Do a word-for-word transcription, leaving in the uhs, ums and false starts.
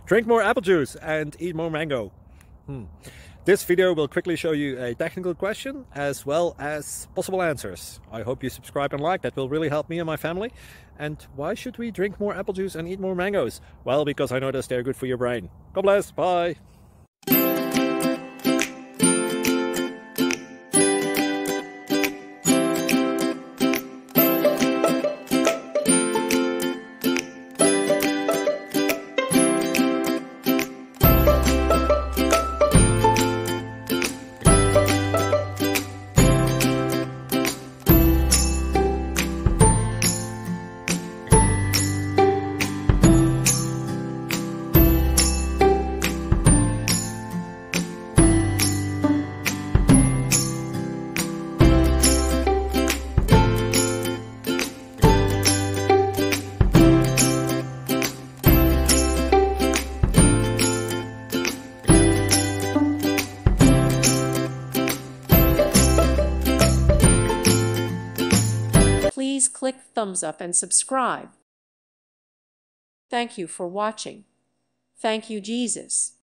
Drink more apple juice and eat more mango. Hmm. This video will quickly show you a technical question as well as possible answers. I hope you subscribe and like, that will really help me and my family. And why should we drink more apple juice and eat more mangoes? Well, because I noticed they're good for your brain. God bless, bye! Please click thumbs up and subscribe. Thank you for watching. Thank you, Jesus.